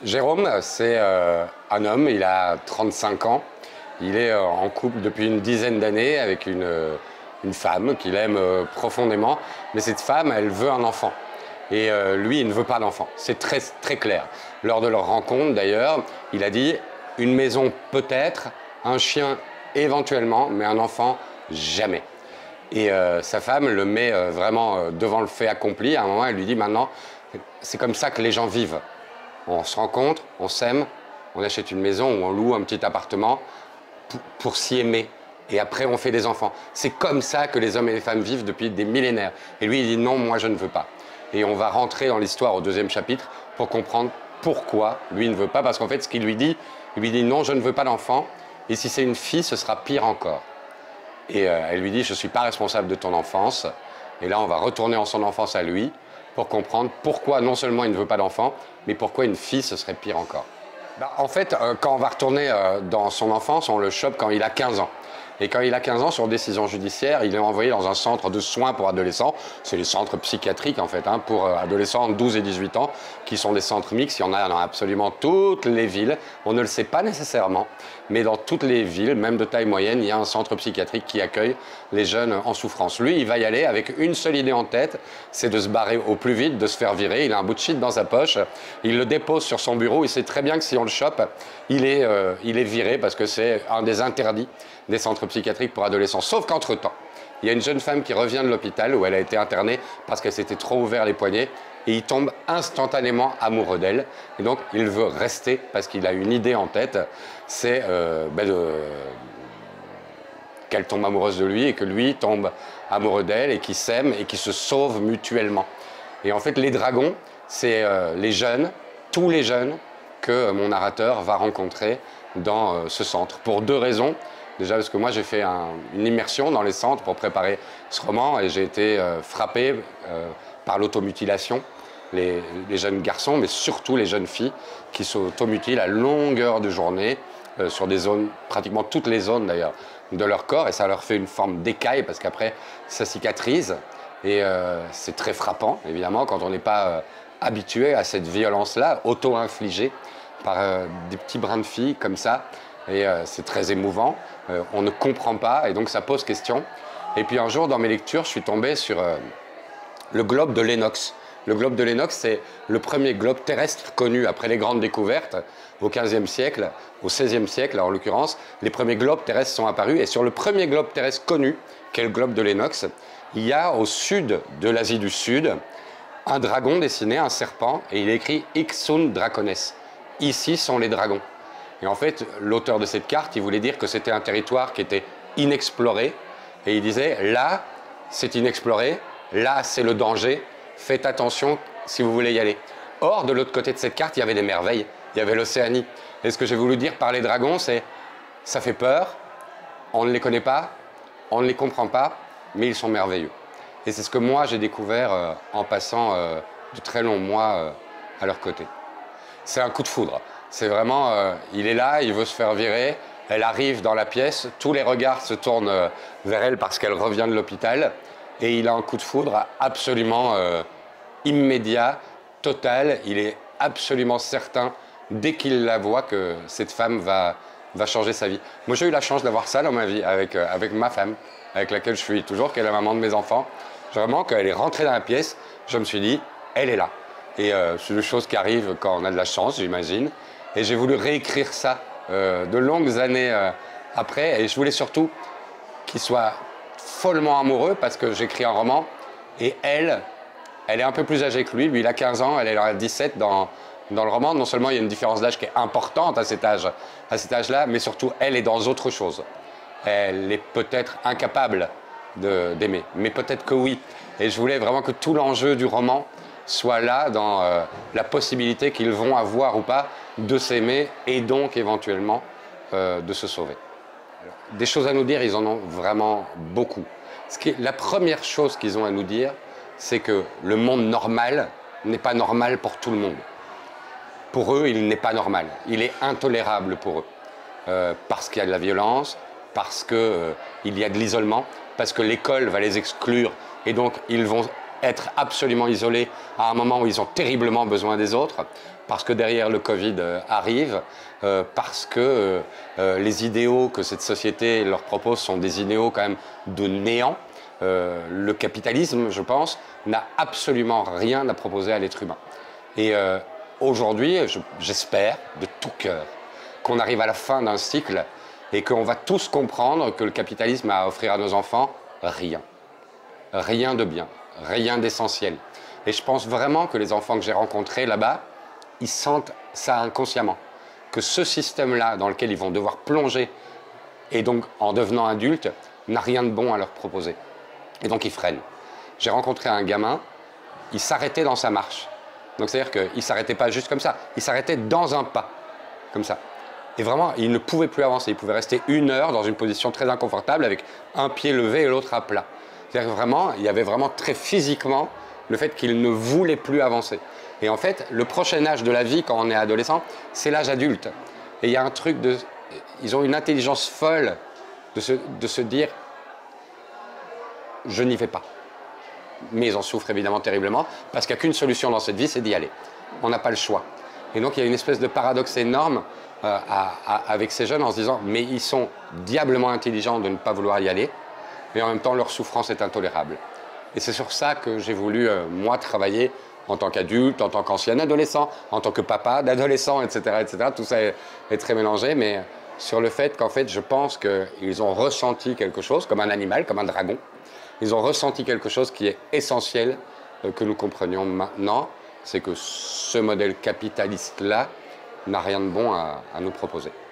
Jérôme, c'est un homme, il a 35 ans. Il est en couple depuis une dizaine d'années avec une femme qu'il aime profondément. Mais cette femme, elle veut un enfant. Et lui, il ne veut pas d'enfant. C'est très, très clair. Lors de leur rencontre, d'ailleurs, il a dit une maison peut-être, un chien éventuellement, mais un enfant jamais. Et sa femme le met vraiment devant le fait accompli. À un moment, elle lui dit maintenant, c'est comme ça que les gens vivent. On se rencontre, on s'aime, on achète une maison ou on loue un petit appartement pour s'y aimer. Et après, on fait des enfants. C'est comme ça que les hommes et les femmes vivent depuis des millénaires. Et lui, il dit non, moi, je ne veux pas. Et on va rentrer dans l'histoire au deuxième chapitre pour comprendre pourquoi lui ne veut pas. Parce qu'en fait, ce qu'il lui dit, il lui dit non, je ne veux pas d'enfant. Et si c'est une fille, ce sera pire encore. Et elle lui dit, je ne suis pas responsable de ton enfance. Et là, on va retourner en son enfance à lui pour comprendre pourquoi non seulement il ne veut pas d'enfant, mais pourquoi une fille, ce serait pire encore. En fait, quand on va retourner dans son enfance, on le chope quand il a 15 ans. Et quand il a 15 ans, sur décision judiciaire, il est envoyé dans un centre de soins pour adolescents. C'est les centres psychiatriques, en fait, pour adolescents entre 12 et 18 ans, qui sont des centres mixtes. Il y en a dans absolument toutes les villes. On ne le sait pas nécessairement, mais dans toutes les villes, même de taille moyenne, il y a un centre psychiatrique qui accueille les jeunes en souffrance. Lui, il va y aller avec une seule idée en tête, c'est de se barrer au plus vite, de se faire virer. Il a un bout de shit dans sa poche, il le dépose sur son bureau. Il sait très bien que si on le chope, il est viré parce que c'est un des interdits des centres psychiatriques pour adolescents. Sauf qu'entre-temps, il y a une jeune femme qui revient de l'hôpital où elle a été internée parce qu'elle s'était trop ouvert les poignets et il tombe instantanément amoureux d'elle. Et donc, il veut rester parce qu'il a une idée en tête, c'est qu'elle tombe amoureuse de lui et que lui tombe amoureux d'elle et qu'ils s'aiment et qu'ils se sauvent mutuellement. Et en fait, les dragons, c'est les jeunes, tous les jeunes que mon narrateur va rencontrer dans ce centre. Pour deux raisons. Déjà parce que moi j'ai fait une immersion dans les centres pour préparer ce roman et j'ai été frappé par l'automutilation. Les jeunes garçons, mais surtout les jeunes filles qui s'automutilent à longueur de journée sur des zones, pratiquement toutes les zones d'ailleurs, de leur corps et ça leur fait une forme d'écaille parce qu'après ça cicatrise et c'est très frappant évidemment quand on n'est pas habitué à cette violence-là, auto-infligée par des petits brins de filles comme ça. Et c'est très émouvant, on ne comprend pas et donc ça pose question. Et puis un jour dans mes lectures, je suis tombé sur le globe de Lennox. Le globe de Lennox, c'est le premier globe terrestre connu après les grandes découvertes au XVe siècle, au XVIe siècle en l'occurrence. Les premiers globes terrestres sont apparus et sur le premier globe terrestre connu, qui est le globe de Lennox, il y a au sud de l'Asie du Sud un dragon dessiné, un serpent, et il est écrit Ixun Dracones. Ici sont les dragons. Et en fait, l'auteur de cette carte, il voulait dire que c'était un territoire qui était inexploré. Et il disait, là, c'est inexploré, là, c'est le danger, faites attention si vous voulez y aller. Or, de l'autre côté de cette carte, il y avait des merveilles, il y avait l'Océanie. Et ce que j'ai voulu dire par les dragons, c'est, ça fait peur, on ne les connaît pas, on ne les comprend pas, mais ils sont merveilleux. Et c'est ce que moi, j'ai découvert en passant de très longs mois à leur côté. C'est un coup de foudre. C'est vraiment, il est là, il veut se faire virer, elle arrive dans la pièce, tous les regards se tournent vers elle parce qu'elle revient de l'hôpital et il a un coup de foudre absolument immédiat, total. Il est absolument certain, dès qu'il la voit, que cette femme va changer sa vie. Moi, j'ai eu la chance d'avoir ça dans ma vie avec ma femme, avec laquelle je suis toujours, qui est la maman de mes enfants. Vraiment, quand elle est rentrée dans la pièce, je me suis dit, elle est là. Et c'est des choses qui arrivent quand on a de la chance, j'imagine. Et j'ai voulu réécrire ça de longues années après. Et je voulais surtout qu'il soit follement amoureux parce que j'écris un roman. Et elle est un peu plus âgée que lui. Lui, il a 15 ans, elle a 17 dans le roman. Non seulement il y a une différence d'âge qui est importante à cet âge-là, mais surtout, elle est dans autre chose. Elle est peut-être incapable d'aimer, mais peut-être que oui. Et je voulais vraiment que tout l'enjeu du roman soit là dans la possibilité qu'ils vont avoir ou pas de s'aimer et donc éventuellement de se sauver. Alors, des choses à nous dire, ils en ont vraiment beaucoup. La première chose qu'ils ont à nous dire, c'est que le monde normal n'est pas normal pour tout le monde. Pour eux, il n'est pas normal. Il est intolérable pour eux. Parce qu'il y a de la violence, parce qu'il y a de l'isolement, parce que l'école va les exclure et donc ils vont être absolument isolés à un moment où ils ont terriblement besoin des autres, parce que derrière le Covid arrive, parce que les idéaux que cette société leur propose sont des idéaux quand même de néant. Le capitalisme, je pense, n'a absolument rien à proposer à l'être humain. Et aujourd'hui, j'espère de tout cœur qu'on arrive à la fin d'un cycle et qu'on va tous comprendre que le capitalisme a à offrir à nos enfants rien. Rien de bien, rien d'essentiel. Et je pense vraiment que les enfants que j'ai rencontrés là-bas, ils sentent ça inconsciemment. Que ce système-là, dans lequel ils vont devoir plonger, et donc en devenant adultes, n'a rien de bon à leur proposer. Et donc ils freinent. J'ai rencontré un gamin, il s'arrêtait dans sa marche. Donc c'est-à-dire qu'il ne s'arrêtait pas juste comme ça, il s'arrêtait dans un pas, comme ça. Et vraiment, il ne pouvait plus avancer. Il pouvait rester 1 heure dans une position très inconfortable avec un pied levé et l'autre à plat. C'est-à-dire que vraiment, il y avait vraiment très physiquement le fait qu'il ne voulait plus avancer. Et en fait, le prochain âge de la vie, quand on est adolescent, c'est l'âge adulte. Et il y a un truc de... Ils ont une intelligence folle de se dire « je n'y vais pas ». Mais ils en souffrent évidemment terriblement, parce qu'il n'y a qu'une solution dans cette vie, c'est d'y aller. On n'a pas le choix. Et donc il y a une espèce de paradoxe énorme avec ces jeunes en se disant « mais ils sont diablement intelligents de ne pas vouloir y aller, mais en même temps leur souffrance est intolérable ». Et c'est sur ça que j'ai voulu, moi, travailler en tant qu'adulte, en tant qu'ancien adolescent, en tant que papa d'adolescent, etc., etc. Tout ça est très mélangé, mais sur le fait qu'en fait, je pense qu'ils ont ressenti quelque chose, comme un animal, comme un dragon. Ils ont ressenti quelque chose qui est essentiel que nous comprenions maintenant, c'est que ce modèle capitaliste-là n'a rien de bon à nous proposer.